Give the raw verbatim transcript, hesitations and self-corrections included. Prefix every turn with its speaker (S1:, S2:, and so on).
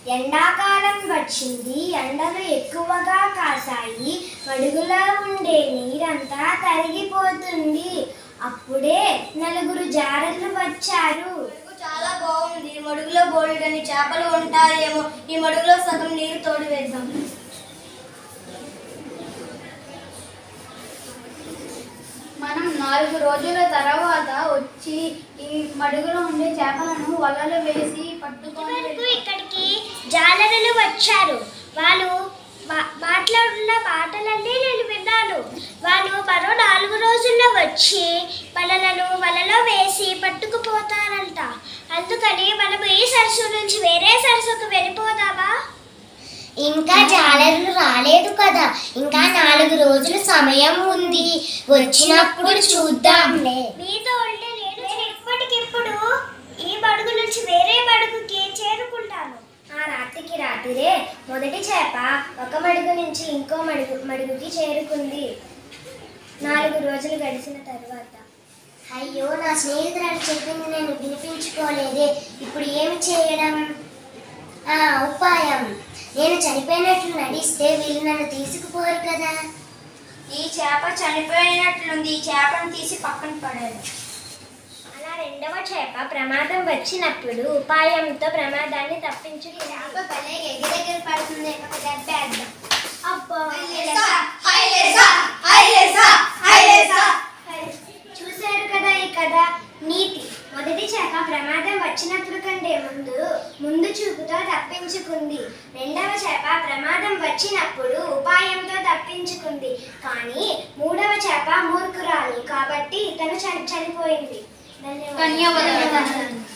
S1: ఎండాకాలం వచ్చింది. ఎండలు ఎక్కువగా కాసాయి. మడుగులో ఉండే నీరంతా తరిగిపోతుంది. అప్పుడే నలుగురు జారలు వచ్చారు.
S2: చాలా బాగుంది. మడుగులో బోల్డని చేపలు ఉంటాయేమో. ఈ మడుగులో సగం నీరు తోడు వేద్దాం. మనం నాలుగు రోజుల తర్వాత వచ్చి ఈ మడుగులో ఉండే చేపలను వలలు వేసి పట్టుకొని
S1: ఇక్కడికి జాలరులు వచ్చారు. వాళ్ళు మాట్లాడుతున్న మాటలన్నీ నేను విన్నాను. వాళ్ళు మరో నాలుగు రోజుల్లో వచ్చి వలలను వలలో వేసి పట్టుకుపోతారంట. అందుకని మనం ఈ సరస్సు నుంచి వేరే సరస్సుకు వెళ్ళిపోదామా?
S3: ఇంకా జాలరులు రాలేదు కదా, ఇంకా నాలుగు రోజులు సమయం ఉంది. వచ్చినప్పుడు చూద్దాంలే.
S1: మీతో ఉంటే నేను ఇప్పటికిప్పుడు ఈ మడుగు నుంచి వేరే మడుగుకి చేరుకుంటాను. ఆ రాత్రికి రాత్రిరే మొదటి చేప ఒక మడుగు నుంచి ఇంకో మడుగు మడుగుకి చేరుకుంది. నాలుగు రోజులు గడిచిన తరువాత,
S3: అయ్యో, నా స్నేహితురాలు చెప్పింది నేను వినిపించుకోలేదే. ఇప్పుడు ఏమి చేయడం? ఆ ఉపాయం, నేను చనిపోయినట్లు నడిస్తే వీళ్ళు నన్ను తీసుకుపోరు కదా.
S2: ఈ చేప చనిపోయినట్లుంది. ఈ చేపను తీసి పక్కన పడాలి.
S1: అలా రెండవ చేప ప్రమాదం వచ్చినప్పుడు ఉపాయంతో ప్రమాదాన్ని తప్పించుకు
S2: చేప భలే ఎగి దగ్గర పడుతుంది. ఒక దెబ్బ వేద్దాం.
S1: అబ్బా, చూశారు కదా ఈ కథ నీతి. మొదటి చేప ప్రమాదం వచ్చినప్పుడు కంటే ముందు ముందు చూపుతో తప్పించుకుంది. రెండవ చేప ప్రమాదం వచ్చినప్పుడు ఉపాయంతో తప్పించుకుంది. కానీ మూడవ చేప మూర్ఖురాలు కాబట్టి తను చనిపోయింది. ధన్యవాదాలు.